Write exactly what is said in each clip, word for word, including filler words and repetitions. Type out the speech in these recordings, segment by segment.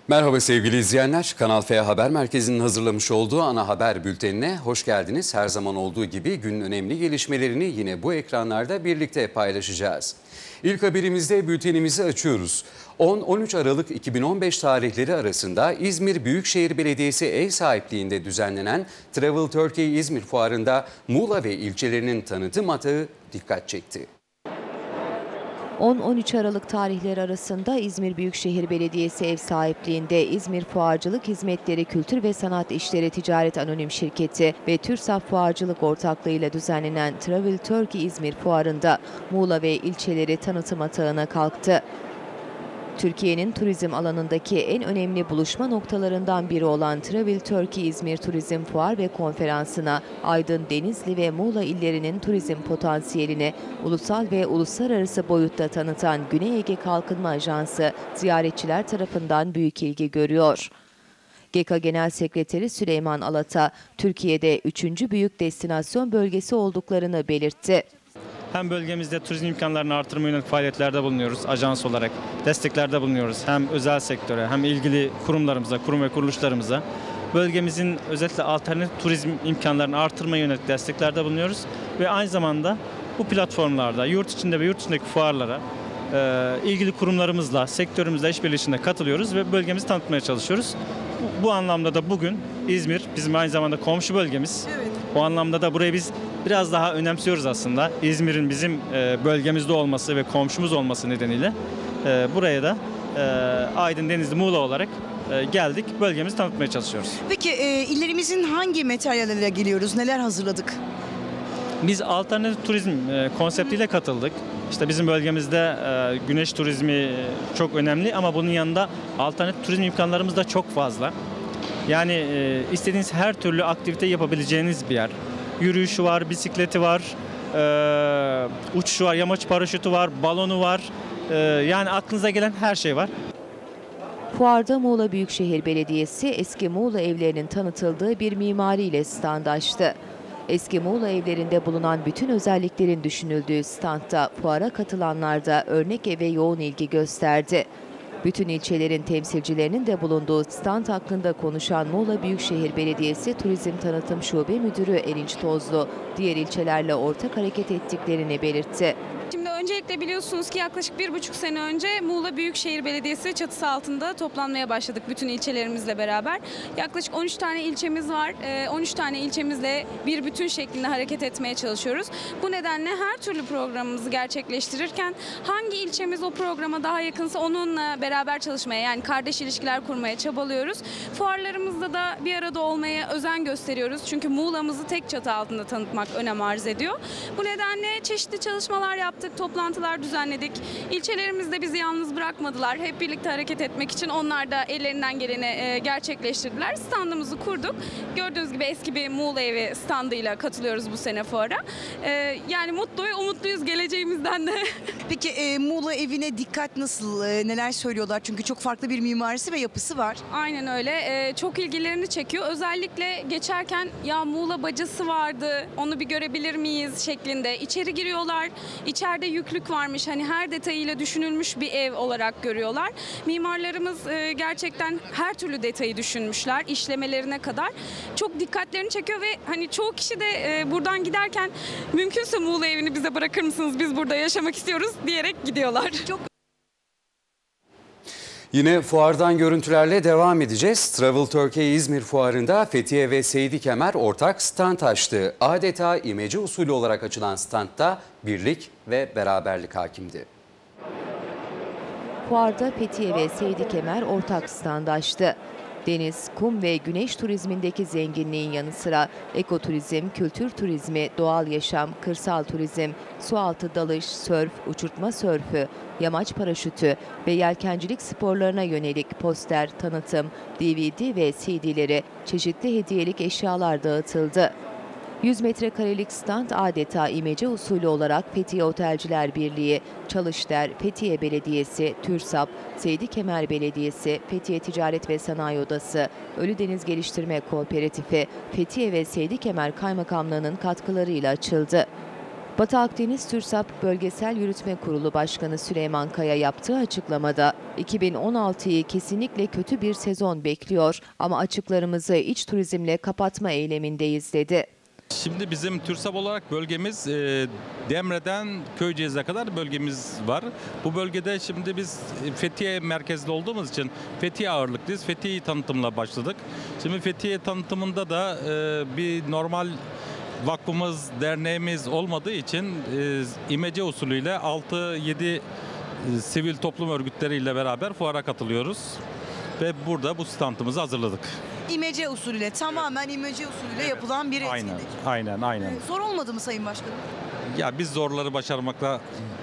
Merhaba sevgili izleyenler. Kanal F Haber Merkezi'nin hazırlamış olduğu ana haber bültenine hoş geldiniz. Her zaman olduğu gibi günün önemli gelişmelerini yine bu ekranlarda birlikte paylaşacağız. İlk haberimizde bültenimizi açıyoruz. on on üç Aralık iki bin on beş tarihleri arasında İzmir Büyükşehir Belediyesi ev sahipliğinde düzenlenen Travel Turkey İzmir Fuarı'nda Muğla ve ilçelerinin tanıtım atağı dikkat çekti. on on üç Aralık tarihleri arasında İzmir Büyükşehir Belediyesi ev sahipliğinde İzmir Fuarcılık Hizmetleri Kültür ve Sanat İşleri Ticaret Anonim Şirketi ve TÜRSAP Fuarcılık ortaklığıyla düzenlenen Travel Turkey İzmir Fuarı'nda Muğla ve ilçeleri tanıtım atağına kalktı. Türkiye'nin turizm alanındaki en önemli buluşma noktalarından biri olan Travel Turkey İzmir Turizm Fuar ve Konferansı'na Aydın, Denizli ve Muğla illerinin turizm potansiyelini ulusal ve uluslararası boyutta tanıtan Güney Ege Kalkınma Ajansı ziyaretçiler tarafından büyük ilgi görüyor. GEKA Genel Sekreteri Süleyman Alata, Türkiye'de üçüncü büyük destinasyon bölgesi olduklarını belirtti. Hem bölgemizde turizm imkanlarını artırmaya yönelik faaliyetlerde bulunuyoruz ajans olarak. Desteklerde bulunuyoruz. Hem özel sektöre hem ilgili kurumlarımıza, kurum ve kuruluşlarımıza. Bölgemizin özellikle alternatif turizm imkanlarını artırmaya yönelik desteklerde bulunuyoruz. Ve aynı zamanda bu platformlarda yurt içinde ve yurt dışındaki fuarlara e, ilgili kurumlarımızla, sektörümüzle işbirliği içinde katılıyoruz ve bölgemizi tanıtmaya çalışıyoruz. Bu, bu anlamda da bugün İzmir bizim aynı zamanda komşu bölgemiz. Evet. O anlamda da burayı biz biraz daha önemsiyoruz aslında. İzmir'in bizim bölgemizde olması ve komşumuz olması nedeniyle buraya da Aydın, Denizli, Muğla olarak geldik. Bölgemizi tanıtmaya çalışıyoruz. Peki e, illerimizin hangi materyalleriyle geliyoruz? Neler hazırladık? Biz alternatif turizm konseptiyle katıldık. İşte bizim bölgemizde güneş turizmi çok önemli ama bunun yanında alternatif turizm imkanlarımız da çok fazla. Yani istediğiniz her türlü aktivite yapabileceğiniz bir yer. Yürüyüşü var, bisikleti var, e, uçuşu var, yamaç paraşütü var, balonu var. E, yani aklınıza gelen her şey var. Fuarda Muğla Büyükşehir Belediyesi eski Muğla evlerinin tanıtıldığı bir mimariyle stand açtı. Eski Muğla evlerinde bulunan bütün özelliklerin düşünüldüğü standta fuara katılanlar da örnek eve yoğun ilgi gösterdi. Bütün ilçelerin temsilcilerinin de bulunduğu stand hakkında konuşan Muğla Büyükşehir Belediyesi Turizm Tanıtım Şube Müdürü Erinç Tozlu, diğer ilçelerle ortak hareket ettiklerini belirtti. Şimdi öncelikle biliyorsunuz ki yaklaşık bir buçuk sene önce Muğla Büyükşehir Belediyesi çatısı altında toplanmaya başladık bütün ilçelerimizle beraber. Yaklaşık on üç tane ilçemiz var. on üç tane ilçemizle bir bütün şeklinde hareket etmeye çalışıyoruz. Bu nedenle her türlü programımızı gerçekleştirirken hangi ilçemiz o programa daha yakınsa onunla beraber çalışmaya, yani kardeş ilişkiler kurmaya çabalıyoruz. Fuarlarımızda da bir arada olmaya özen gösteriyoruz. Çünkü Muğla'mızı tek çatı altında tanıtmak önem arz ediyor. Bu nedenle çeşitli çalışmalar yaptık. Toplantılar düzenledik. İlçelerimizde bizi yalnız bırakmadılar. Hep birlikte hareket etmek için onlar da ellerinden geleni gerçekleştirdiler. Standımızı kurduk. Gördüğünüz gibi eski bir Muğla evi standıyla katılıyoruz bu sene fuara. Yani mutlu ve umutluyuz geleceğimizden de. Peki e, Muğla evine dikkat nasıl? E, neler söylüyorlar? Çünkü çok farklı bir mimarisi ve yapısı var. Aynen öyle. E, çok ilgilerini çekiyor. Özellikle geçerken ya Muğla bacası vardı, onu bir görebilir miyiz şeklinde. İçeri giriyorlar. İçeride yüklük varmış. Hani her detayıyla düşünülmüş bir ev olarak görüyorlar. Mimarlarımız e, gerçekten her türlü detayı düşünmüşler. İşlemelerine kadar. Çok dikkatlerini çekiyor ve hani çoğu kişi de e, buradan giderken mümkünse Muğla evini bize bırakır mısınız? Biz burada yaşamak istiyoruz diyerek gidiyorlar. Çok Yine fuardan görüntülerle devam edeceğiz. Travel Turkey İzmir Fuarı'nda Fethiye ve Seydi Kemer ortak stand açtı. Adeta imece usulü olarak açılan standta birlik ve beraberlik hakimdi. Fuarda Fethiye ve Seydi Kemer ortak stand açtı. Deniz, kum ve güneş turizmindeki zenginliğin yanı sıra ekoturizm, kültür turizmi, doğal yaşam, kırsal turizm, sualtı dalış, sörf, uçurtma sörfü, yamaç paraşütü ve yelkencilik sporlarına yönelik poster, tanıtım, D V D ve C D'leri, çeşitli hediyelik eşyalar dağıtıldı. yüz metrekarelik stand adeta imece usulü olarak Fethiye Otelciler Birliği, Çalışder, Fethiye Belediyesi, TÜRSAP, Seydi Kemer Belediyesi, Fethiye Ticaret ve Sanayi Odası, Ölüdeniz Geliştirme Kooperatifi, Fethiye ve Seydi Kemer Kaymakamlığı'nın katkılarıyla açıldı. Batı Akdeniz TÜRSAP Bölgesel Yürütme Kurulu Başkanı Süleyman Kaya yaptığı açıklamada iki bin on altıyı kesinlikle kötü bir sezon bekliyor ama açıklarımızı iç turizmle kapatma eylemindeyiz dedi. Şimdi bizim TÜRSAP olarak bölgemiz e, Demre'den Köyceğiz'e kadar bölgemiz var. Bu bölgede şimdi biz Fethiye merkezli olduğumuz için Fethiye ağırlıklıyız. Fethiye'yi tanıtımla başladık. Şimdi Fethiye tanıtımında da e, bir normal vakfımız, derneğimiz olmadığı için e, imece usulüyle altı yedi e, sivil toplum örgütleriyle beraber fuara katılıyoruz. Ve burada bu standımızı hazırladık. İmece usulüyle, tamamen imece usulüyle Evet, yapılan bir etkinlik. Aynen, aynen, aynen. Ee, Zor olmadı mı Sayın Başkanım? Ya biz zorları başarmakla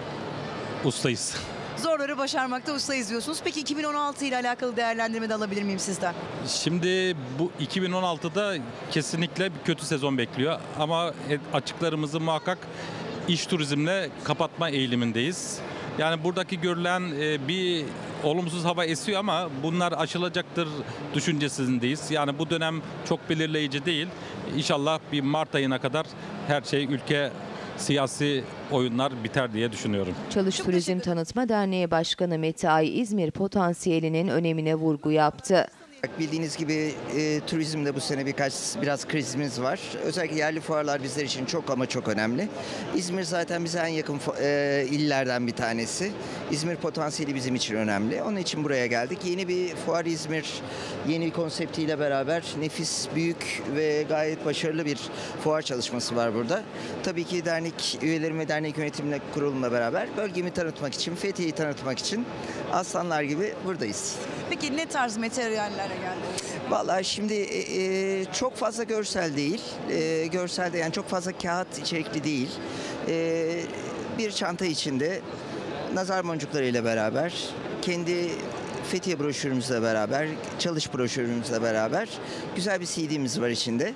ustayız. Zorları başarmakta ustayız diyorsunuz. Peki iki bin on altı ile alakalı değerlendirme de alabilir miyim sizden? Şimdi bu iki bin on altıda kesinlikle bir kötü sezon bekliyor. Ama açıklarımızı muhakkak iş turizmle kapatma eğilimindeyiz. Yani buradaki görülen bir olumsuz hava esiyor ama bunlar aşılacaktır düşüncesindeyiz. Yani bu dönem çok belirleyici değil. İnşallah bir Mart ayına kadar her şey ülke siyasi oyunlar biter diye düşünüyorum. Çalış Çok Turizm teşekkür Tanıtma Derneği Başkanı Mete Ay İzmir potansiyelinin önemine vurgu yaptı. Bildiğiniz gibi e, turizmde bu sene birkaç biraz krizimiz var. Özellikle yerli fuarlar bizler için çok ama çok önemli. İzmir zaten bize en yakın e, illerden bir tanesi. İzmir potansiyeli bizim için önemli. Onun için buraya geldik. Yeni bir fuar İzmir, yeni bir konseptiyle beraber nefis, büyük ve gayet başarılı bir fuar çalışması var burada. Tabii ki dernek üyelerim ve dernek yönetimle kurulumla beraber bölgemi tanıtmak için, Fethiye'yi tanıtmak için aslanlar gibi buradayız. Peki ne tarz materyallere geldiniz? Vallahi şimdi e, çok fazla görsel değil, e, görselde yani çok fazla kağıt içerikli değil. E, bir çanta içinde nazar boncuklarıyla beraber, kendi Fethiye broşürümüzle beraber, çalış broşürümüzle beraber güzel bir C D'miz var içinde.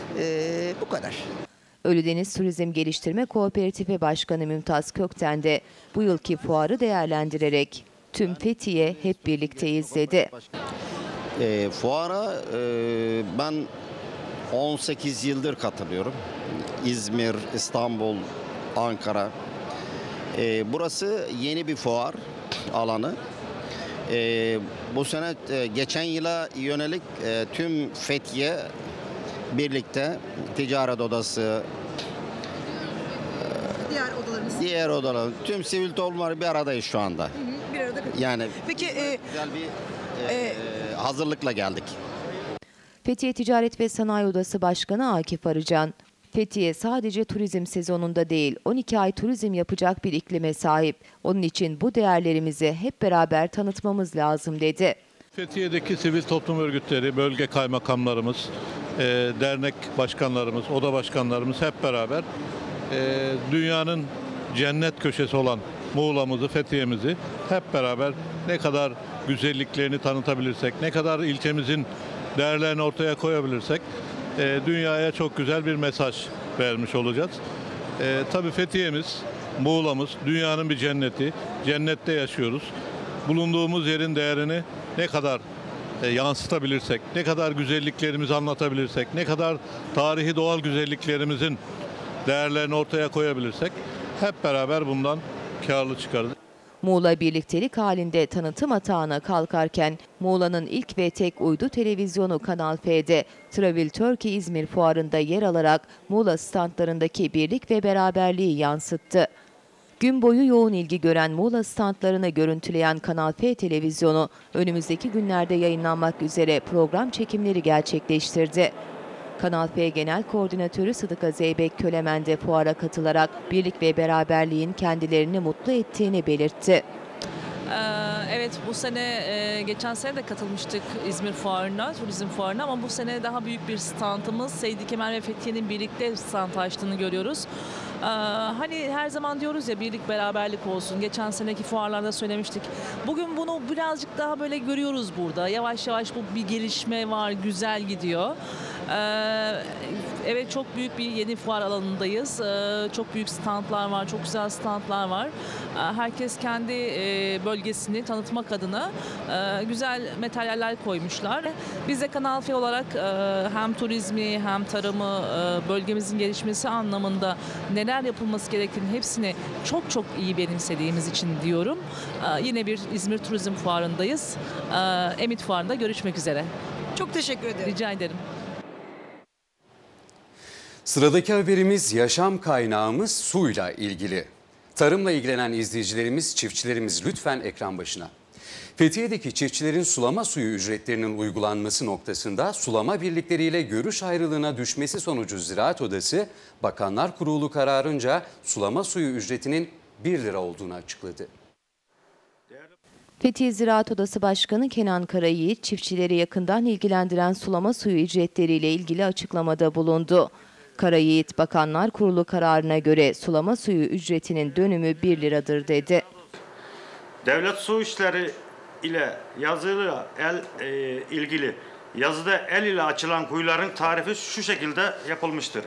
E, bu kadar. Ölüdeniz Turizm Geliştirme Kooperatifi Başkanı Mümtaz Kökten de bu yılki fuarı değerlendirerek tüm Fethiye hep birlikteyiz dedi. E, fuara e, ben on sekiz yıldır katılıyorum. İzmir, İstanbul, Ankara. E, burası yeni bir fuar alanı. E, bu sene e, geçen yıla yönelik e, tüm Fethiye birlikte ticaret odası, Diğer odalarımız. diğer odalar, tüm sivil toplumlar bir aradayız şu anda. Hı hı, bir arada katılıyoruz. Yani Peki e, güzel bir e, e, hazırlıkla geldik. Fethiye Ticaret ve Sanayi Odası Başkanı Akif Arıcan, Fethiye sadece turizm sezonunda değil on iki ay turizm yapacak bir iklime sahip. Onun için bu değerlerimizi hep beraber tanıtmamız lazım dedi. Fethiye'deki sivil toplum örgütleri, bölge kaymakamlarımız, e, dernek başkanlarımız, oda başkanlarımız hep beraber e, dünyanın cennet köşesi olan Muğla'mızı, Fethiye'mizi hep beraber ne kadar güzelliklerini tanıtabilirsek, ne kadar ilçemizin değerlerini ortaya koyabilirsek e, dünyaya çok güzel bir mesaj vermiş olacağız. E, tabii Fethiye'miz, Muğla'mız dünyanın bir cenneti, cennette yaşıyoruz. Bulunduğumuz yerin değerini ne kadar e, yansıtabilirsek, ne kadar güzelliklerimizi anlatabilirsek, ne kadar tarihi doğal güzelliklerimizin değerlerini ortaya koyabilirsek hep beraber bundan karlı çıkarız. Muğla birliktelik halinde tanıtım atağına kalkarken Muğla'nın ilk ve tek uydu televizyonu Kanal F'de Travel Turkey İzmir fuarında yer alarak Muğla standlarındaki birlik ve beraberliği yansıttı. Gün boyu yoğun ilgi gören Muğla standlarını görüntüleyen Kanal F televizyonu önümüzdeki günlerde yayınlanmak üzere program çekimleri gerçekleştirdi. Kanal F Genel Koordinatörü Sıdıka Zeybek Kölemen de fuara katılarak birlik ve beraberliğin kendilerini mutlu ettiğini belirtti. Evet, bu sene geçen sene de katılmıştık İzmir Fuarı'na, turizm fuarına ama bu sene daha büyük bir standımız Seydi Kemal ve Fethiye'nin birlikte stand açtığını görüyoruz. Hani her zaman diyoruz ya birlik beraberlik olsun. Geçen seneki fuarlarda söylemiştik. Bugün bunu birazcık daha böyle görüyoruz burada. Yavaş yavaş bu bir gelişme var, güzel gidiyor. Evet, çok büyük bir yeni fuar alanındayız. Ee, Çok büyük standlar var, çok güzel standlar var. Ee, Herkes kendi e, bölgesini tanıtmak adına e, güzel materyaller koymuşlar. Biz de Kanal F olarak e, hem turizmi hem tarımı, e, bölgemizin gelişmesi anlamında neler yapılması gerektiğini hepsini çok çok iyi benimsediğimiz için diyorum. Ee, Yine bir İzmir Turizm Fuarı'ndayız. Ee, Emit Fuarı'nda görüşmek üzere. Çok teşekkür ederim. Rica ederim. Sıradaki haberimiz yaşam kaynağımız suyla ilgili. Tarımla ilgilenen izleyicilerimiz, çiftçilerimiz lütfen ekran başına. Fethiye'deki çiftçilerin sulama suyu ücretlerinin uygulanması noktasında sulama birlikleriyle görüş ayrılığına düşmesi sonucu Ziraat Odası, Bakanlar Kurulu kararınca sulama suyu ücretinin bir lira olduğunu açıkladı. Fethiye Ziraat Odası Başkanı Kenan Karayiğit, çiftçileri yakından ilgilendiren sulama suyu ücretleriyle ilgili açıklamada bulundu. Karayiğit, Bakanlar Kurulu kararına göre sulama suyu ücretinin dönümü bir liradır dedi. Devlet su işleri ile yazılı el e, ilgili yazıda el ile açılan kuyuların tarifi şu şekilde yapılmıştır.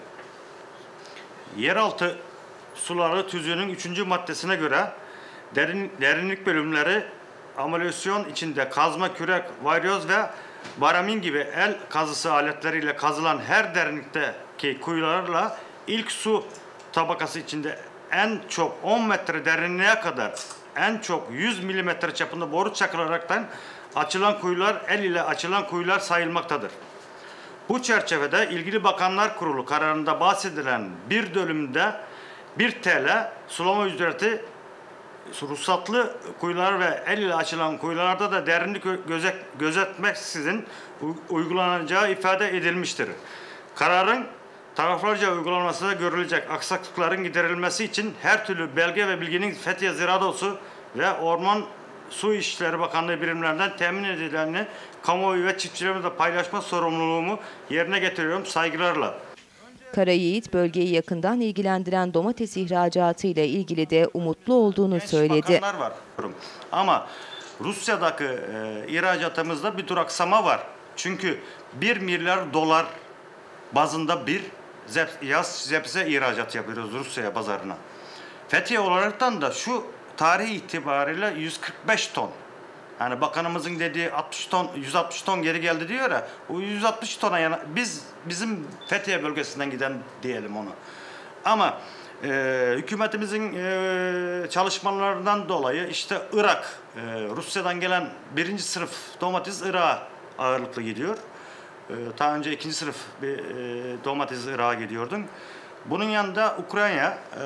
Yeraltı suları tüzüğünün üçüncü maddesine göre derin, derinlik bölümleri ameliasyon içinde kazma, kürek, varyoz ve baramin gibi el kazısı aletleriyle kazılan her derinlikteki kuyularla ilk su tabakası içinde en çok on metre derinliğe kadar en çok yüz milimetre çapında boru çakılaraktan açılan kuyular el ile açılan kuyular sayılmaktadır. Bu çerçevede ilgili Bakanlar Kurulu kararında bahsedilen bir dönümde bir T L sulama ücreti ruhsatlı kuyular ve el ile açılan kuyularda da derinlik gözet, gözetmeksizin uygulanacağı ifade edilmiştir. Kararın taraflarca uygulanmasında görülecek aksaklıkların giderilmesi için her türlü belge ve bilginin Fethiye Ziraat Odası ve Orman Su İşleri Bakanlığı birimlerinden temin edilenini kamuoyu ve çiftçilerimizle paylaşma sorumluluğumu yerine getiriyorum saygılarla. Karayiğit, bölgeyi yakından ilgilendiren domates ihracatı ile ilgili de umutlu olduğunu Genç söyledi. bakanlar var. Ama Rusya'daki e, ihracatımızda bir duraksama var. Çünkü bir milyar dolar bazında bir zep, yaz zepse ihracat yapıyoruz Rusya'ya pazarına. Fethiye olaraktan da şu tarih itibariyle yüz kırk beş ton. Yani bakanımızın dediği altmış ton, yüz altmış ton geri geldi diyor ya. O yüz altmış tona yana, biz bizim Fethiye bölgesinden giden diyelim onu. Ama e, hükümetimizin e, çalışmalarından dolayı işte Irak, e, Rusya'dan gelen birinci sınıf domates Irak'a ağırlıklı gidiyor. E, daha önce ikinci sınıf bir e, domates Irak'a gidiyordun. Bunun yanında Ukrayna, e,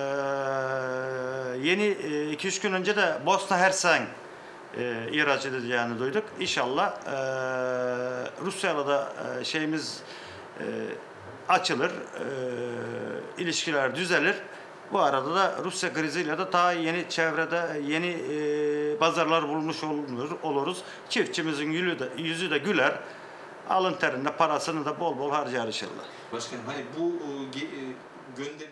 yeni iki üç gün önce de Bosna Hersek e, ihraç edeceğini duyduk. İnşallah e, Rusya'la da e, şeyimiz e, açılır, e, ilişkiler düzelir. Bu arada da Rusya kriziyle de daha yeni çevrede yeni e, pazarlar bulmuş olur, oluruz. Çiftçimizin yüzü de, yüzü de güler. Alın terinde parasını da bol bol harcar inşallah. Başkanım hani bu e, gönderi...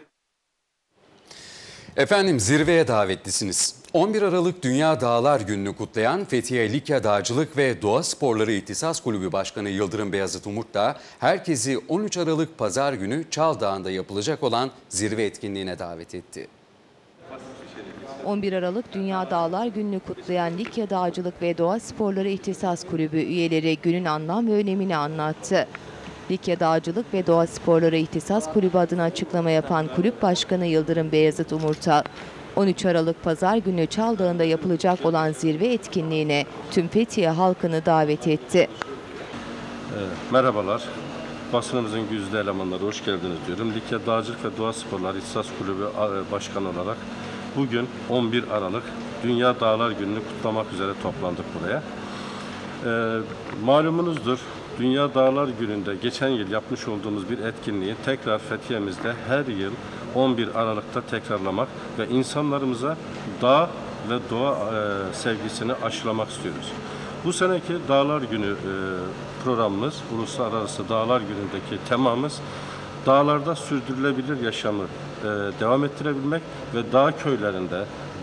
Efendim zirveye davetlisiniz. on bir Aralık Dünya Dağlar Günü'nü kutlayan Fethiye Likya Dağcılık ve Doğa Sporları İhtisas Kulübü Başkanı Yıldırım Beyazıt Umurt da herkesi on üç Aralık Pazar günü Çal Dağı'nda yapılacak olan zirve etkinliğine davet etti. on bir Aralık Dünya Dağlar Günü'nü kutlayan Likya Dağcılık ve Doğa Sporları İhtisas Kulübü üyeleri günün anlam ve önemini anlattı. Likya Dağcılık ve Doğa Sporları İhtisas Kulübü adına açıklama yapan Kulüp Başkanı Yıldırım Beyazıt Umurt'a, on üç Aralık Pazar günü Çal Dağı'nda yapılacak olan zirve etkinliğine tüm Fethiye halkını davet etti. Evet, merhabalar. Basınımızın güzide elemanları hoş geldiniz diyorum. Likya Dağcılık ve Doğa Sporları İhtisas Kulübü Başkanı olarak bugün on bir Aralık Dünya Dağlar Günü'nü kutlamak üzere toplandık buraya. Ee, malumunuzdur, Dünya Dağlar Günü'nde geçen yıl yapmış olduğumuz bir etkinliği tekrar Fethiye'mizde her yıl on bir Aralık'ta tekrarlamak ve insanlarımıza dağ ve doğa e, sevgisini aşılamak istiyoruz. Bu seneki Dağlar Günü e, programımız, Uluslararası Dağlar Günü'ndeki temamız dağlarda sürdürülebilir yaşamı e, devam ettirebilmek ve dağ köylerinde,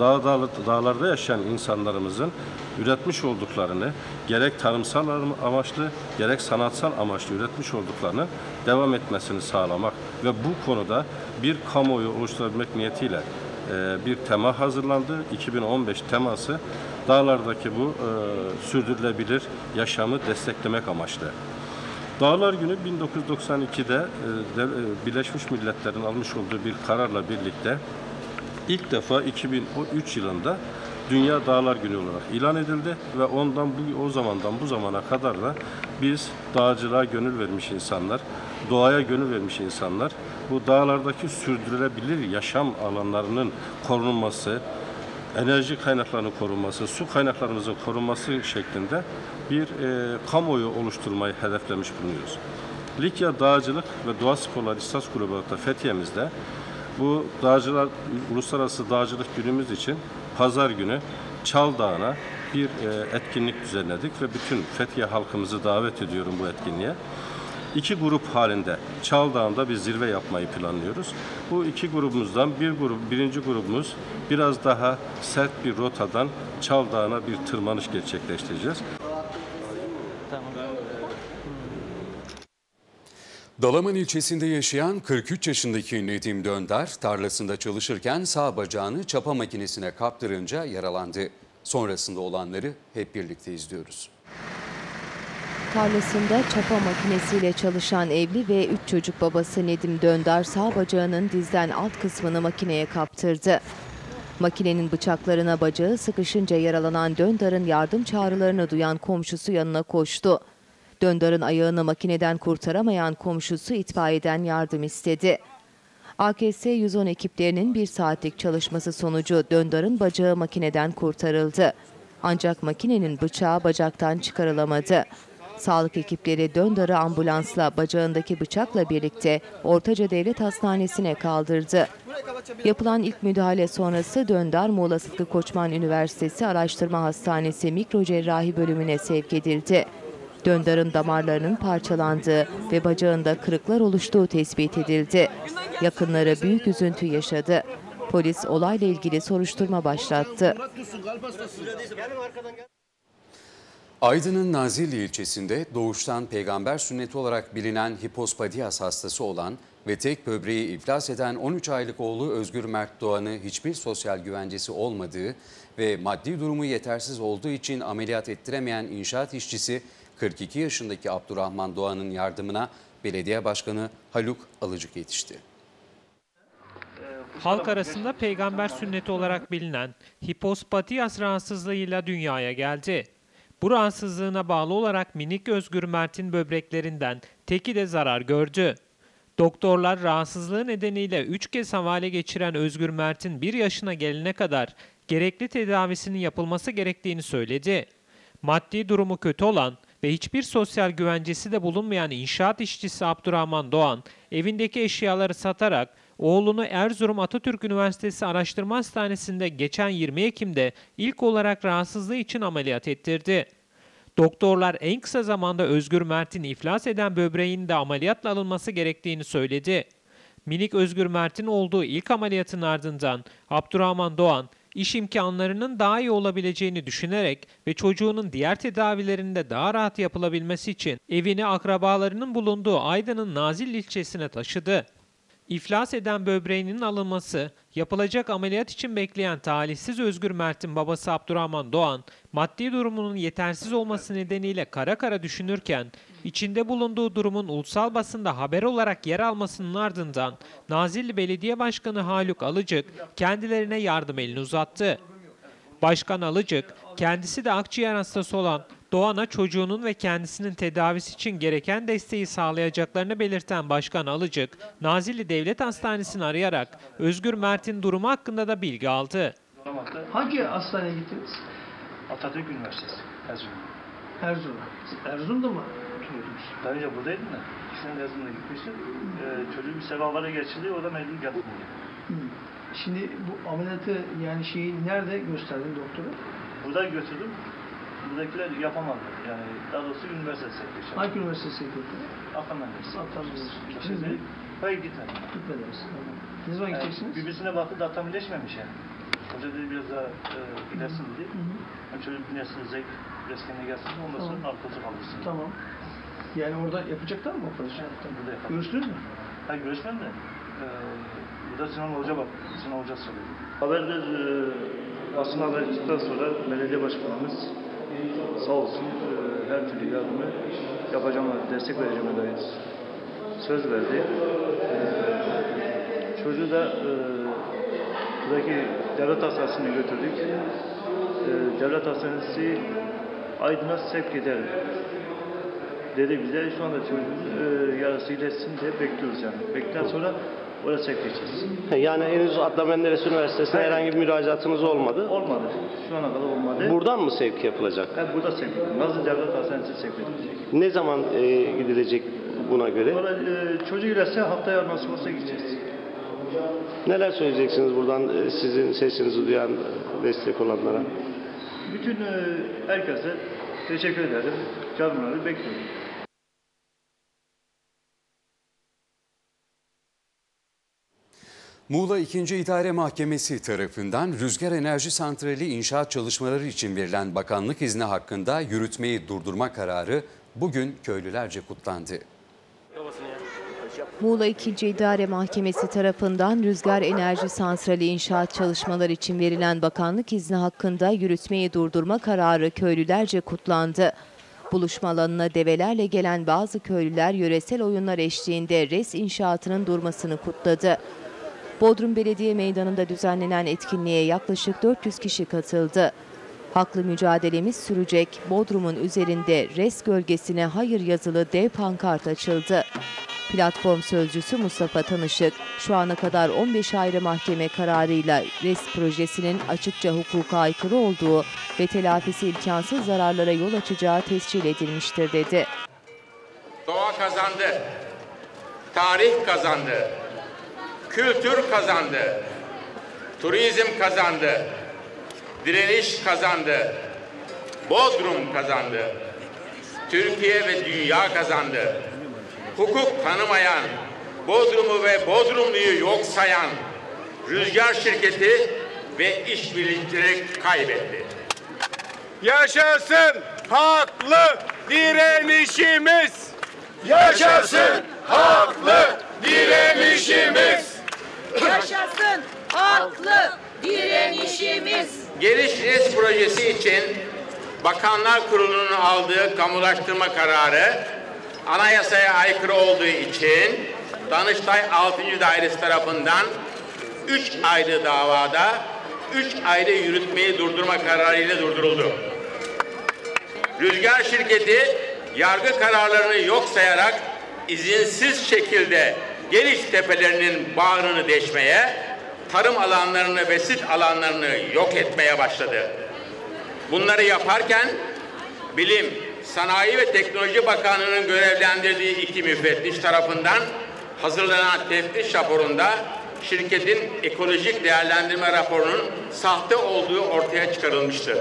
dağ, dağ, dağlarda yaşayan insanlarımızın üretmiş olduklarını gerek tarımsal amaçlı gerek sanatsal amaçlı üretmiş olduklarının devam etmesini sağlamak ve bu konuda bir kamuoyu oluşturabilmek niyetiyle e, bir tema hazırlandı. iki bin on beş teması dağlardaki bu e, sürdürülebilir yaşamı desteklemek amaçlı. Dağlar Günü bin dokuz yüz doksan iki'de e, Birleşmiş Milletler'in almış olduğu bir kararla birlikte ilk defa iki bin üç yılında Dünya Dağlar Günü olarak ilan edildi ve ondan bu o zamandan bu zamana kadar da biz dağcılığa gönül vermiş insanlar, doğaya gönül vermiş insanlar bu dağlardaki sürdürülebilir yaşam alanlarının korunması, enerji kaynaklarının korunması, su kaynaklarımızın korunması şeklinde bir e, kamuoyu oluşturmayı hedeflemiş bulunuyoruz. Likya Dağcılık ve Doğa Sporları İhtisas Kulübü olarak da Fethiye'mizde bu dağcılar, Uluslararası Dağcılık Günümüz için Pazar günü Çal Dağı'na bir e, etkinlik düzenledik ve bütün Fethiye halkımızı davet ediyorum bu etkinliğe. İki grup halinde Çal Dağı'nda bir zirve yapmayı planlıyoruz. Bu iki grubumuzdan bir grup, birinci grubumuz biraz daha sert bir rotadan Çal Dağı'na bir tırmanış gerçekleştireceğiz. Dalaman ilçesinde yaşayan kırk üç yaşındaki Nedim Döndar tarlasında çalışırken sağ bacağını çapa makinesine kaptırınca yaralandı. Sonrasında olanları hep birlikte izliyoruz. Tarlasında çapa makinesiyle çalışan evli ve üç çocuk babası Nedim Döndar sağ bacağının dizden alt kısmını makineye kaptırdı. Makinenin bıçaklarına bacağı sıkışınca yaralanan Döndar'ın yardım çağrılarını duyan komşusu yanına koştu. Döndar'ın ayağını makineden kurtaramayan komşusu itfaiyeden yardım istedi. A K S yüz on ekiplerinin bir saatlik çalışması sonucu Döndar'ın bacağı makineden kurtarıldı. Ancak makinenin bıçağı bacaktan çıkarılamadı. Sağlık ekipleri Döndar'ı ambulansla bacağındaki bıçakla birlikte Ortaca Devlet Hastanesi'ne kaldırdı. Yapılan ilk müdahale sonrası Döndar Muğla Sıtkı Koçman Üniversitesi Araştırma Hastanesi Mikrocerrahi bölümüne sevk edildi. Döndar'ın damarlarının parçalandığı ve bacağında kırıklar oluştuğu tespit edildi. Yakınları büyük üzüntü yaşadı. Polis olayla ilgili soruşturma başlattı. Aydın'ın Nazilli ilçesinde doğuştan peygamber sünneti olarak bilinen hipospadias hastası olan ve tek böbreği iflas eden on üç aylık oğlu Özgür Mert Doğan'ı hiçbir sosyal güvencesi olmadığı ve maddi durumu yetersiz olduğu için ameliyat ettiremeyen inşaat işçisi kırk iki yaşındaki Abdurrahman Doğan'ın yardımına belediye başkanı Haluk Alıcık yetişti. Halk arasında peygamber sünneti olarak bilinen hipospadias rahatsızlığıyla dünyaya geldi. Bu rahatsızlığına bağlı olarak minik Özgür Mert'in böbreklerinden teki de zarar gördü. Doktorlar rahatsızlığı nedeniyle üç kez havale geçiren Özgür Mert'in bir yaşına gelene kadar gerekli tedavisinin yapılması gerektiğini söyledi. Maddi durumu kötü olan ve hiçbir sosyal güvencesi de bulunmayan inşaat işçisi Abdurrahman Doğan, evindeki eşyaları satarak oğlunu Erzurum Atatürk Üniversitesi Araştırma Hastanesi'nde geçen yirmi Ekim'de ilk olarak rahatsızlığı için ameliyat ettirdi. Doktorlar en kısa zamanda Özgür Mert'in iflas eden böbreğinin de ameliyatla alınması gerektiğini söyledi. Minik Özgür Mert'in olduğu ilk ameliyatın ardından Abdurrahman Doğan, iş imkanlarının daha iyi olabileceğini düşünerek ve çocuğunun diğer tedavilerinde daha rahat yapılabilmesi için evini akrabalarının bulunduğu Aydın'ın Nazilli ilçesine taşıdı. İflas eden böbreğinin alınması, yapılacak ameliyat için bekleyen talihsiz Özgür Mert'in babası Abdurrahman Doğan, maddi durumunun yetersiz olması nedeniyle kara kara düşünürken, içinde bulunduğu durumun ulusal basında haber olarak yer almasının ardından Nazilli Belediye Başkanı Haluk Alıcık kendilerine yardım elini uzattı. Başkan Alıcık, kendisi de akciğer hastası olan Doğan'a çocuğunun ve kendisinin tedavisi için gereken desteği sağlayacaklarını belirten Başkan Alıcık, Nazilli Devlet Hastanesi'ni arayarak Özgür Mert'in durumu hakkında da bilgi aldı. Hangi hastaneye gittiniz? Atatürk Üniversitesi, Erzurum. Erzurum. Erzurum'da mı oturuyordunuz? Daha önce buradaydım da. İkisinin Erzurum'da gitmiştim. Ee, çocuğu bir sevabara geçirdi, orada mecbur yaptım. Şimdi bu ameliyatı yani şeyi nerede gösterdin doktora? Burada götürdüm. Buradakiler yapamadı. Yani daha doğrusu üniversite sektörü. Hangi üniversite sektörü? Afgan Üniversitesi. Afgan Üniversitesi. Şimdi hayır gitmedim. Gitmediniz. Ne zaman gideceksiniz? Yani, birbirine baktı da tam iyileşmemiş yani. Hoca dedi biraz daha e, gidersin dedi. Hı hı. Yani çocuk dinlesin, zevk biraz kendine gelsin. Ondan Tamam. sonra narkozu kaldırsın. Tamam. Yani orada yapacaklar mı operasyon? Evet, burada yapalım. Görüştünüz mü? Hayır görüşmem de. E, burada Sinan Hoca bak. Sinan Hoca söyledi. Haberde e, aslında haber çıktıktan sonra belediye başkanımız sağ olsun e, her türlü yardımı yapacağıma, destek vereceğime dair söz verdi. E, çocuğu da e, buradaki devlet hastanesine götürdük. E, devlet hastanesi Aydın'a sevk eder dedi bize. Şu anda çocuğun e, yarası iyileşsin diye bekliyoruz yani. Bekledikten sonra oraya sevk edeceğiz. Yani henüz Adnan Menderes Üniversitesi'ne Hayır. herhangi bir müracaatınız olmadı. Olmadı. Şu ana kadar olmadı. Buradan mı sevk yapılacak? Evet, burada sevk edilecek. Nazlı Devlet Hastanesi sevk edilecek. Ne zaman e, gidilecek buna göre? Sonra e, çocuğu iyileşse haftaya nasıl olsa gideceğiz. Neler söyleyeceksiniz buradan e, sizin sesinizi duyan, e, destek olanlara? Bütün e, herkese teşekkür ederim. Yardımları bekliyorum. Muğla ikinci İdare Mahkemesi tarafından Rüzgar Enerji Santrali inşaat çalışmaları için verilen bakanlık izni hakkında yürütmeyi durdurma kararı bugün köylülerce kutlandı. Muğla ikinci İdare Mahkemesi tarafından Rüzgar Enerji Santrali inşaat çalışmaları için verilen bakanlık izni hakkında yürütmeyi durdurma kararı köylülerce kutlandı. Buluşma alanına develerle gelen bazı köylüler yöresel oyunlar eşliğinde res inşaatının durmasını kutladı. Bodrum Belediye Meydanı'nda düzenlenen etkinliğe yaklaşık dört yüz kişi katıldı. Haklı mücadelemiz sürecek, Bodrum'un üzerinde res gölgesine hayır yazılı dev pankart açıldı. Platform sözcüsü Mustafa Tanışık, şu ana kadar on beş ayrı mahkeme kararıyla res projesinin açıkça hukuka aykırı olduğu ve telafisi imkansız zararlara yol açacağı tescil edilmiştir dedi. Doğa kazandı, tarih kazandı, kültür kazandı, turizm kazandı, direniş kazandı, Bodrum kazandı, Türkiye ve dünya kazandı. Hukuk tanımayan, Bodrum'u ve Bodrumlu'yu yok sayan Rüzgar şirketi ve işbirlikçileri kaybetti. Yaşasın haklı direnişimiz! Yaşasın haklı direnişimiz! Yaşasın haklı direnişimiz! Geliş res projesi için Bakanlar Kurulu'nun aldığı kamulaştırma kararı anayasaya aykırı olduğu için Danıştay altıncı Dairesi tarafından üç ayrı davada üç ayrı yürütmeyi durdurma kararıyla durduruldu. Rüzgar şirketi yargı kararlarını yok sayarak izinsiz şekilde Geliş tepelerinin bağrını deşmeye, tarım alanlarını ve sit alanlarını yok etmeye başladı. Bunları yaparken Bilim, Sanayi ve Teknoloji Bakanlığı'nın görevlendirdiği iki müfettiş tarafından hazırlanan teftiş raporunda şirketin ekolojik değerlendirme raporunun sahte olduğu ortaya çıkarılmıştı.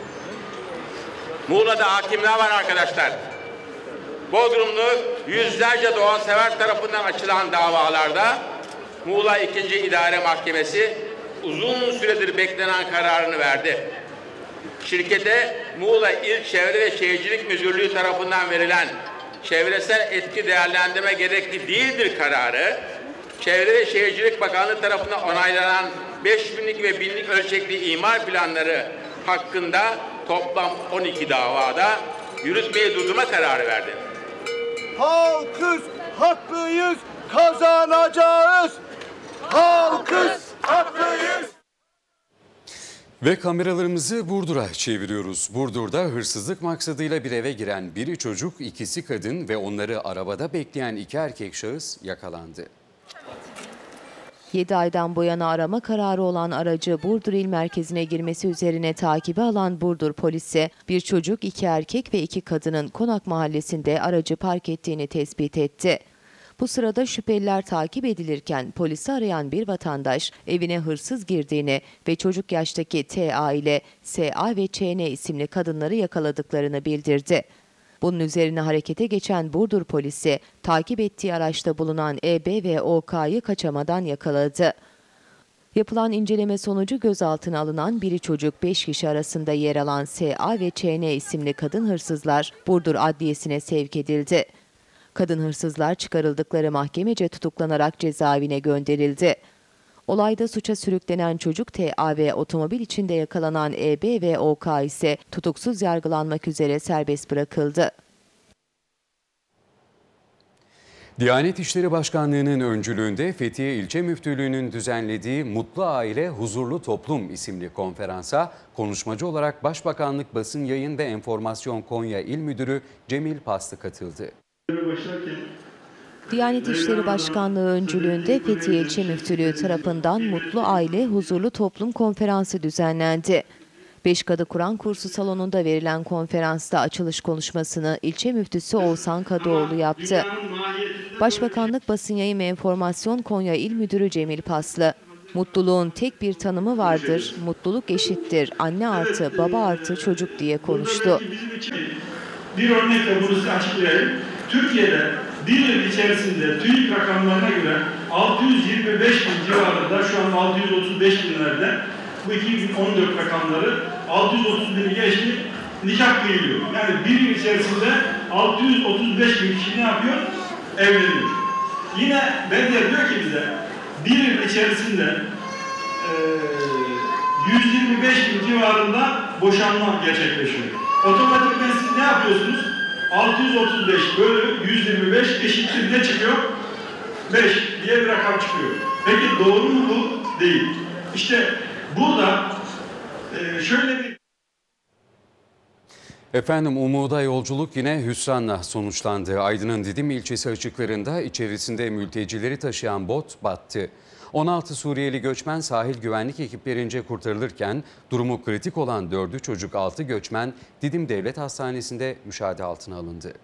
Muğla'da hakimler var arkadaşlar. Bodrumlu yüzlerce doğasever tarafından açılan davalarda Muğla ikinci İdare Mahkemesi uzun süredir beklenen kararını verdi. Şirkete Muğla İl Çevre ve Şehircilik Müdürlüğü tarafından verilen çevresel etki değerlendirme gerekli değildir kararı, Çevre ve Şehircilik Bakanlığı tarafından onaylanan beş binlik ve binlik ölçekli imar planları hakkında toplam on iki davada yürütmeyi durdurma kararı verdi. Halkız, haklıyız, kazanacağız. Halkız, haklıyız. Ve kameralarımızı Burdur'a çeviriyoruz. Burdur'da hırsızlık maksadıyla bir eve giren biri çocuk, ikisi kadın ve onları arabada bekleyen iki erkek şahıs yakalandı. yedi aydan bu yana arama kararı olan aracı Burdur İl Merkezi'ne girmesi üzerine takibe alan Burdur polisi, bir çocuk, iki erkek ve iki kadının Konak Mahallesi'nde aracı park ettiğini tespit etti. Bu sırada şüpheliler takip edilirken polisi arayan bir vatandaş evine hırsız girdiğini ve çocuk yaştaki T A ile S A ve Ç N isimli kadınları yakaladıklarını bildirdi. Bunun üzerine harekete geçen Burdur polisi takip ettiği araçta bulunan E B ve O K'yı kaçamadan yakaladı. Yapılan inceleme sonucu gözaltına alınan biri çocuk beş kişi arasında yer alan S A ve Ç N isimli kadın hırsızlar Burdur Adliyesi'ne sevk edildi. Kadın hırsızlar çıkarıldıkları mahkemece tutuklanarak cezaevine gönderildi. Olayda suça sürüklenen çocuk T A ve otomobil içinde yakalanan E B ve O K ise tutuksuz yargılanmak üzere serbest bırakıldı. Diyanet İşleri Başkanlığı'nın öncülüğünde Fethiye İlçe Müftülüğü'nün düzenlediği Mutlu Aile Huzurlu Toplum isimli konferansa konuşmacı olarak Başbakanlık Basın Yayın ve Enformasyon Konya İl Müdürü Cemil Paslı katıldı. Diyanet İşleri Başkanlığı öncülüğünde Fethiye İlçe Müftülüğü tarafından Mutlu Aile Huzurlu Toplum konferansı düzenlendi. Beşkadı Kur'an kursu salonunda verilen konferansta açılış konuşmasını ilçe müftüsü Oğuzhan Kadıoğlu yaptı. Başbakanlık Basın Yayın ve Enformasyon Konya İl Müdürü Cemil Paslı, mutluluğun tek bir tanımı vardır, mutluluk eşittir, anne artı baba artı çocuk diye konuştu. Bir örnekle bunu size açıklayayım. Türkiye'de bir yıl içerisinde TÜİK rakamlarına göre altı yüz yirmi beş bin civarında, şu an altı yüz otuz beş binlerde, bu iki bin on dört rakamları altı yüz otuz bini geçti, nikah kıyılıyor. Yani bir yıl içerisinde altı yüz otuz beş bin kişi ne yapıyor? Evleniyor. Yine Bediye diyor ki bize, bir yıl içerisinde e, yüz yirmi beş bin civarında boşanma gerçekleşiyor. Otomatikten siz ne yapıyorsunuz? altı yüz otuz beş bölü yüz yirmi beş eşittir ne çıkıyor? beş diye bir rakam çıkıyor. Peki doğru mu bu? Değil. İşte burada e, şöyle bir... Efendim umuda yolculuk yine hüsranla sonuçlandı. Aydın'ın Didim ilçesi açıklarında içerisinde mültecileri taşıyan bot battı. on altı Suriyeli göçmen sahil güvenlik ekiplerince kurtarılırken durumu kritik olan dördü çocuk altı göçmen Didim Devlet Hastanesi'nde müşahede altına alındı.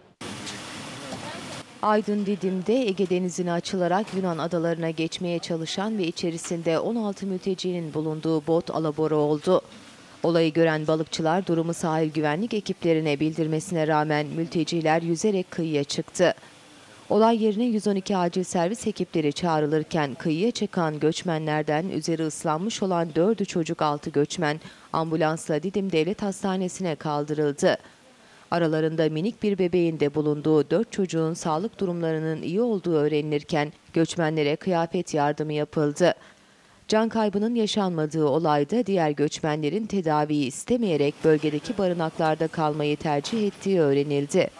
Aydın Didim'de Ege Denizi'ne açılarak Yunan adalarına geçmeye çalışan ve içerisinde on altı mültecinin bulunduğu bot alabora oldu. Olayı gören balıkçılar durumu sahil güvenlik ekiplerine bildirmesine rağmen mülteciler yüzerek kıyıya çıktı. Olay yerine yüz on iki acil servis ekipleri çağrılırken kıyıya çıkan göçmenlerden üzeri ıslanmış olan dördü çocuk altı göçmen ambulansla Didim Devlet Hastanesi'ne kaldırıldı. Aralarında minik bir bebeğin de bulunduğu dört çocuğun sağlık durumlarının iyi olduğu öğrenilirken göçmenlere kıyafet yardımı yapıldı. Can kaybının yaşanmadığı olayda diğer göçmenlerin tedaviyi istemeyerek bölgedeki barınaklarda kalmayı tercih ettiği öğrenildi.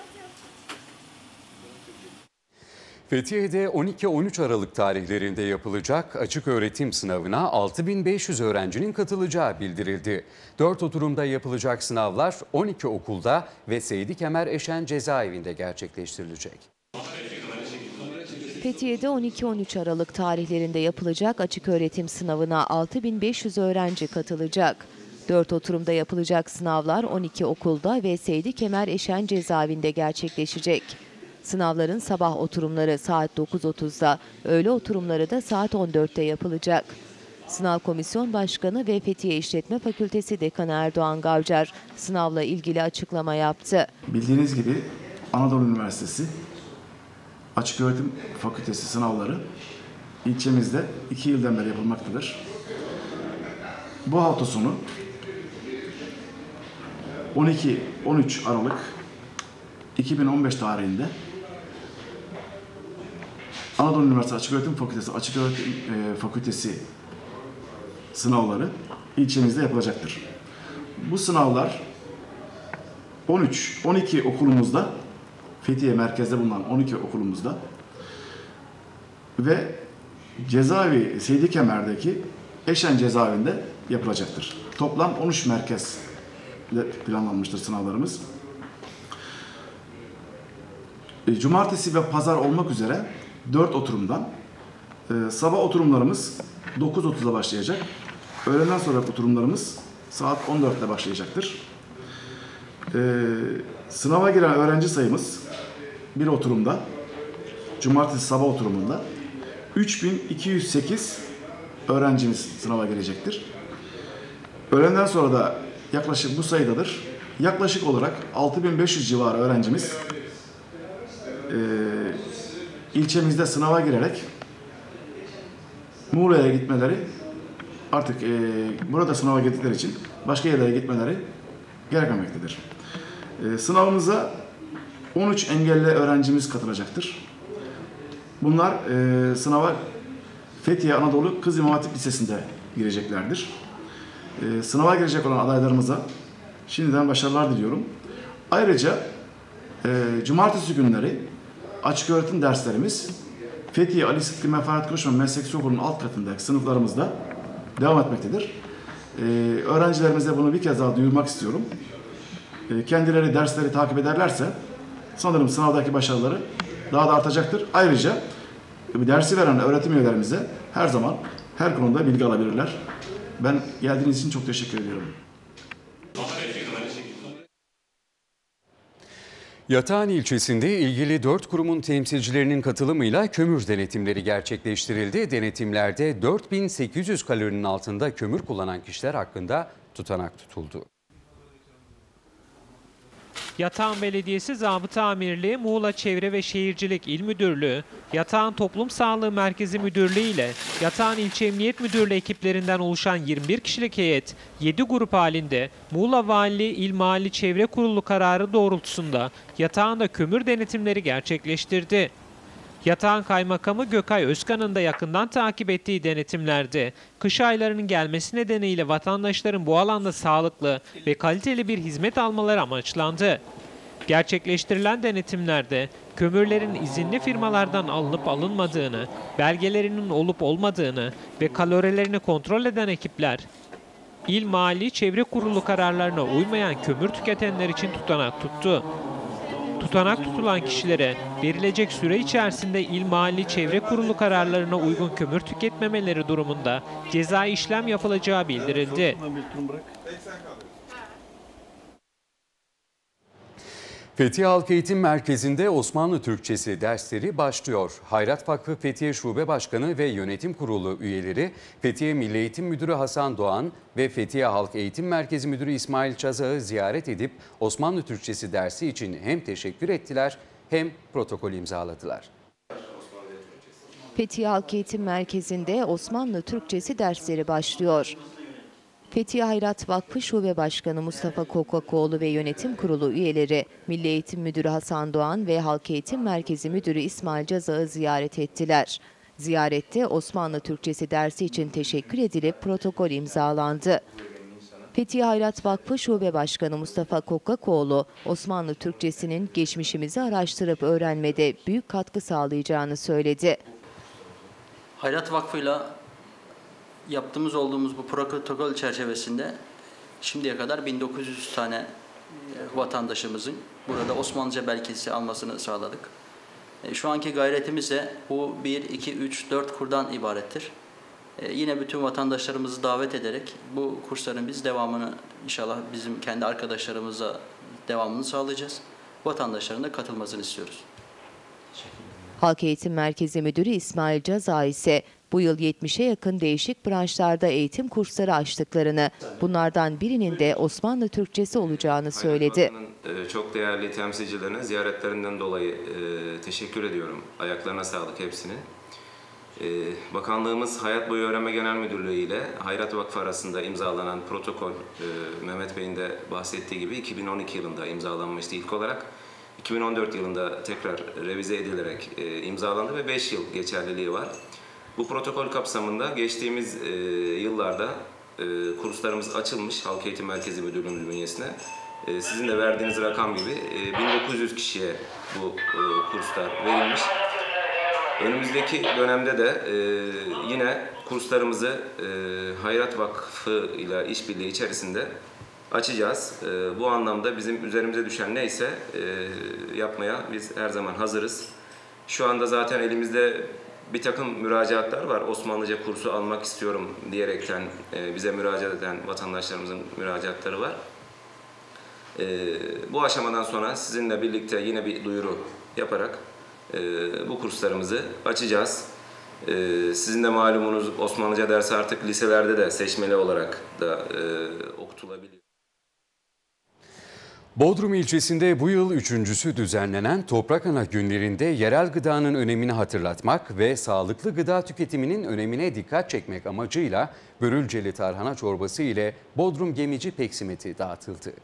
Fethiye'de on iki on üç Aralık tarihlerinde yapılacak açık öğretim sınavına altı bin beş yüz öğrencinin katılacağı bildirildi. dört oturumda yapılacak sınavlar on iki okulda ve Seydi Kemer Eşen Cezaevi'nde gerçekleştirilecek. Fethiye'de on iki on üç Aralık tarihlerinde yapılacak açık öğretim sınavına altı bin beş yüz öğrenci katılacak. dört oturumda yapılacak sınavlar on iki okulda ve Seydi Kemer Eşen Cezaevi'nde gerçekleşecek. Sınavların sabah oturumları saat dokuz otuzda, öğle oturumları da saat on dörtte yapılacak. Sınav Komisyon Başkanı ve Fethiye İşletme Fakültesi Dekanı Erdoğan Gavcar sınavla ilgili açıklama yaptı. Bildiğiniz gibi Anadolu Üniversitesi Açık Öğretim Fakültesi sınavları ilçemizde iki yıldan beri yapılmaktadır. Bu hafta sonu on iki on üç Aralık iki bin on beş tarihinde Anadolu Üniversitesi Açık Öğretim Fakültesi Açık Öğretim e, Fakültesi sınavları ilçemizde yapılacaktır. Bu sınavlar on üç on iki okulumuzda, Fethiye merkezde bulunan on iki okulumuzda ve cezaevi Seydi Kemer'deki Eşen cezaevinde yapılacaktır. Toplam on üç merkez planlanmıştır sınavlarımız. Cumartesi ve pazar olmak üzere dört oturumdan e, sabah oturumlarımız dokuz otuzda başlayacak. Öğleden sonra oturumlarımız saat on dörtte başlayacaktır. E, sınava giren öğrenci sayımız bir oturumda, cumartesi sabah oturumunda üç bin iki yüz sekiz öğrencimiz sınava girecektir. Öğleden sonra da yaklaşık bu sayıdadır. Yaklaşık olarak altı bin beş yüz civarı öğrencimiz e, ilçemizde sınava girerek Muğla'ya gitmeleri artık e, burada sınava girdikleri için başka yerlere gitmeleri gerekmemektedir. E, sınavımıza on üç engelli öğrencimiz katılacaktır. Bunlar e, sınava Fethiye Anadolu Kız İmam Hatip Lisesi'nde gireceklerdir. E, sınava girecek olan adaylarımıza şimdiden başarılar diliyorum. Ayrıca e, cumartesi günleri açık öğretim derslerimiz Fethiye Ali Sıtkı Mefaret Koçman Meslek Okulu'nun alt katındaki sınıflarımızda devam etmektedir. E, öğrencilerimize bunu bir kez daha duyurmak istiyorum. E, kendileri dersleri takip ederlerse sanırım sınavdaki başarıları daha da artacaktır. Ayrıca dersi veren öğretim üyelerimize her zaman her konuda bilgi alabilirler. Ben geldiğiniz için çok teşekkür ediyorum. Yatağan ilçesinde ilgili dört kurumun temsilcilerinin katılımıyla kömür denetimleri gerçekleştirildi. Denetimlerde dört bin sekiz yüz kalorinin altında kömür kullanan kişiler hakkında tutanak tutuldu. Yatağan Belediyesi Zabıta Amirliği, Muğla Çevre ve Şehircilik İl Müdürlüğü, Yatağan Toplum Sağlığı Merkezi Müdürlüğü ile Yatağan İlçe Emniyet Müdürlüğü ekiplerinden oluşan yirmi bir kişilik heyet yedi grup halinde Muğla Valiliği İl Mali Çevre Kurulu kararı doğrultusunda Yatağan'da kömür denetimleri gerçekleştirdi. Yatağan Kaymakamı Gökay Özkan'ın da yakından takip ettiği denetimlerde kış aylarının gelmesi nedeniyle vatandaşların bu alanda sağlıklı ve kaliteli bir hizmet almaları amaçlandı. Gerçekleştirilen denetimlerde kömürlerin izinli firmalardan alınıp alınmadığını, belgelerinin olup olmadığını ve kalorilerini kontrol eden ekipler, İl Mali Çevre Kurulu kararlarına uymayan kömür tüketenler için tutanak tuttu. Tutanak tutulan kişilere verilecek süre içerisinde İl Mali Çevre Kurulu kararlarına uygun kömür tüketmemeleri durumunda cezai işlem yapılacağı bildirildi. Fethiye Halk Eğitim Merkezi'nde Osmanlı Türkçesi dersleri başlıyor. Hayrat Vakfı Fethiye Şube Başkanı ve Yönetim Kurulu üyeleri Fethiye Milli Eğitim Müdürü Hasan Doğan ve Fethiye Halk Eğitim Merkezi Müdürü İsmail Çazak'ı ziyaret edip Osmanlı Türkçesi dersi için hem teşekkür ettiler hem protokol imzaladılar. Fethiye Halk Eğitim Merkezi'nde Osmanlı Türkçesi dersleri başlıyor. Fethiye Hayrat Vakfı Şube Başkanı Mustafa Kokakoğlu ve Yönetim Kurulu üyeleri Milli Eğitim Müdürü Hasan Doğan ve Halk Eğitim Merkezi Müdürü İsmail Çazak'ı ziyaret ettiler. Ziyarette Osmanlı Türkçesi dersi için teşekkür edilip protokol imzalandı. Fethiye Hayrat Vakfı Şube Başkanı Mustafa Kokakoğlu, Osmanlı Türkçesinin geçmişimizi araştırıp öğrenmede büyük katkı sağlayacağını söyledi. Hayrat Vakfı'yla yaptığımız olduğumuz bu protokol çerçevesinde şimdiye kadar bin dokuz yüz tane vatandaşımızın burada Osmanlıca belgesi almasını sağladık. Şu anki gayretimiz de bu bir, iki, üç, dört kurdan ibarettir. Yine bütün vatandaşlarımızı davet ederek bu kursların biz devamını inşallah bizim kendi arkadaşlarımıza devamını sağlayacağız. Vatandaşların da katılmasını istiyoruz. Halk Eğitim Merkezi Müdürü İsmail Çazak ise bu yıl yetmişe yakın değişik branşlarda eğitim kursları açtıklarını, bunlardan birinin de Osmanlı Türkçesi olacağını söyledi. Çok değerli temsilcilerine ziyaretlerinden dolayı teşekkür ediyorum. Ayaklarına sağlık hepsinin. Bakanlığımız Hayat Boyu Öğrenme Genel Müdürlüğü ile Hayrat Vakfı arasında imzalanan protokol, Mehmet Bey'in de bahsettiği gibi iki bin on iki yılında imzalanmıştı ilk olarak. iki bin on dört yılında tekrar revize edilerek imzalandı ve beş yıl geçerliliği var. Bu protokol kapsamında geçtiğimiz e, yıllarda e, kurslarımız açılmış Halk Eğitim Merkezi Müdürlüğümüz bünyesine. E, sizin de verdiğiniz rakam gibi e, bin dokuz yüz kişiye bu e, kurslar verilmiş. Önümüzdeki dönemde de e, yine kurslarımızı e, Hayrat Vakfı ile işbirliği içerisinde açacağız. E, bu anlamda bizim üzerimize düşen neyse e, yapmaya biz her zaman hazırız. Şu anda zaten elimizde bir takım müracaatlar var. Osmanlıca kursu almak istiyorum diyerekten e, bize müracaat eden vatandaşlarımızın müracaatları var. E, bu aşamadan sonra sizinle birlikte yine bir duyuru yaparak e, bu kurslarımızı açacağız. E, sizin de malumunuz Osmanlıca dersi artık liselerde de seçmeli olarak da e, okutulabiliyor. Bodrum ilçesinde bu yıl üçüncüsü düzenlenen Toprak Ana günlerinde yerel gıdanın önemini hatırlatmak ve sağlıklı gıda tüketiminin önemine dikkat çekmek amacıyla börülceli tarhana çorbası ile Bodrum gemici peksimeti dağıtıldı.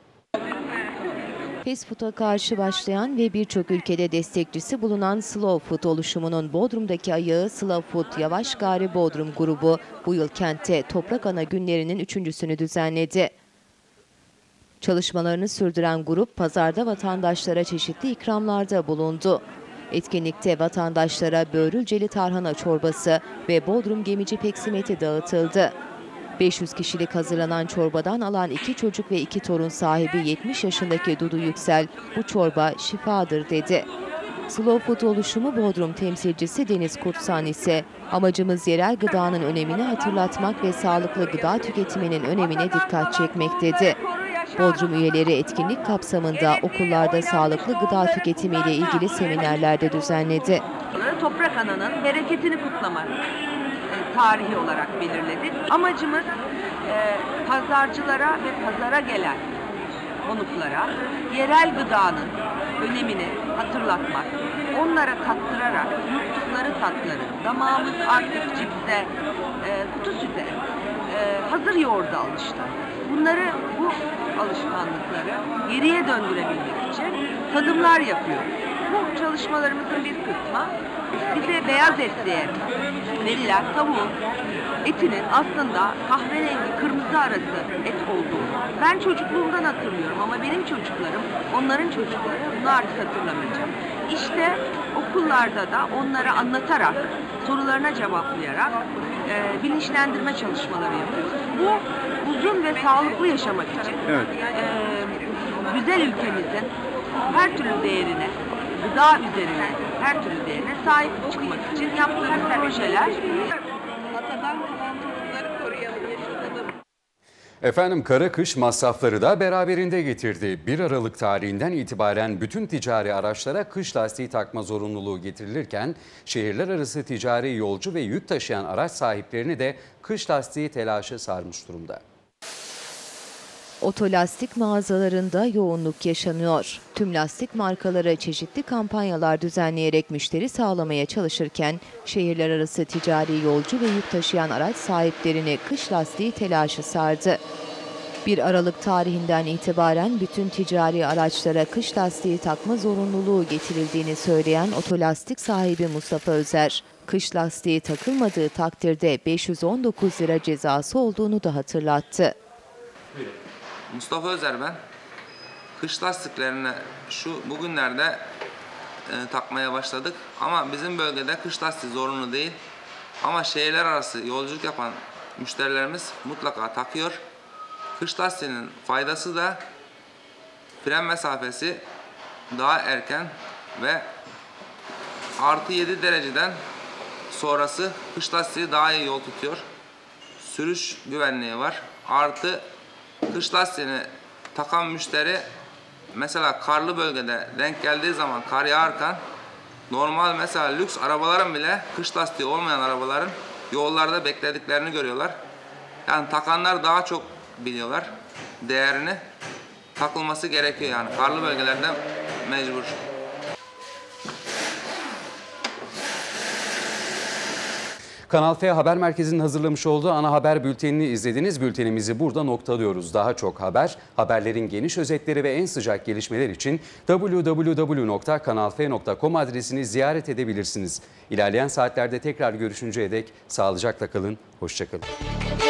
Fast food'a karşı başlayan ve birçok ülkede destekçisi bulunan Slow Food oluşumunun Bodrum'daki ayağı Slow Food Yavaş Gari Bodrum grubu bu yıl kentte Toprak Ana günlerinin üçüncüsünü düzenledi. Çalışmalarını sürdüren grup pazarda vatandaşlara çeşitli ikramlarda bulundu. Etkinlikte vatandaşlara börülceli tarhana çorbası ve Bodrum gemici peksimeti dağıtıldı. beş yüz kişilik hazırlanan çorbadan alan iki çocuk ve iki torun sahibi yetmiş yaşındaki Dudu Yüksel, bu çorba şifadır dedi. Slow Food oluşumu Bodrum temsilcisi Deniz Kutsan ise amacımız yerel gıdanın önemini hatırlatmak ve sağlıklı gıda tüketiminin önemine dikkat çekmek dedi. Bodrum üyeleri etkinlik kapsamında okullarda sağlıklı gıda tüketimiyle ilgili seminerlerde düzenledi. Toprak Ana'nın bereketini kutlamak tarihi olarak belirledik. Amacımız e, pazarcılara ve pazara gelen konuklara yerel gıdanın önemini hatırlatmak, onlara tattırarak unuttukları tatları, damağımız artık cipse, e, kutu süte, e, hazır yoğurda alıştı. Bunları, bu alışkanlıkları geriye döndürebilmek için tadımlar yapıyoruz. Bu çalışmalarımızın bir kısmı bize beyaz et diye verilen tavuğun etinin aslında kahverengi kırmızı arası et olduğu. Ben çocukluğumdan hatırlıyorum ama benim çocuklarım, onların çocukları bunu artık hatırlamayacak. İşte okullarda da onlara anlatarak, sorularına cevaplayarak e, bilinçlendirme çalışmaları yapıyoruz. Bu uzun ve sağlıklı yaşamak için evet. e, güzel ülkemizin her türlü değerine, gıda üzerine her türlü değerine sahip çıkmak için yaptığımız projeler. Atadan kalan tohumları koruyalım, yaşatalım. Efendim kara kış masrafları da beraberinde getirdi. bir Aralık tarihinden itibaren bütün ticari araçlara kış lastiği takma zorunluluğu getirilirken şehirler arası ticari yolcu ve yük taşıyan araç sahiplerini de kış lastiği telaşı sarmış durumda. Otolastik mağazalarında yoğunluk yaşanıyor. Tüm lastik markaları çeşitli kampanyalar düzenleyerek müşteri sağlamaya çalışırken şehirler arası ticari yolcu ve yük taşıyan araç sahiplerini kış lastiği telaşı sardı. bir Aralık tarihinden itibaren bütün ticari araçlara kış lastiği takma zorunluluğu getirildiğini söyleyen otolastik sahibi Mustafa Özer, kış lastiği takılmadığı takdirde beş yüz on dokuz lira cezası olduğunu da hatırlattı. Mustafa Özer ben. Kış lastiklerini şu bugünlerde e, takmaya başladık. Ama bizim bölgede kış lastiği zorunlu değil. Ama şehirler arası yolculuk yapan müşterilerimiz mutlaka takıyor. Kış lastiğinin faydası da fren mesafesi daha erken ve artı yedi dereceden sonrası kış lastiği daha iyi yol tutuyor. Sürüş güvenliği var. Artı kış lastiğini takan müşteri mesela karlı bölgede denk geldiği zaman kar yağarken normal mesela lüks arabaların bile kış lastiği olmayan arabaların yollarda beklediklerini görüyorlar. Yani takanlar daha çok biliyorlar değerini, takılması gerekiyor yani karlı bölgelerde mecbur. Kanal F Haber Merkezi'nin hazırlamış olduğu ana haber bültenini izlediniz. Bültenimizi burada noktalıyoruz. Daha çok haber, haberlerin geniş özetleri ve en sıcak gelişmeler için double-u double-u double-u nokta kanal f nokta com adresini ziyaret edebilirsiniz. İlerleyen saatlerde tekrar görüşünceye dek sağlıcakla kalın, hoşça kalın.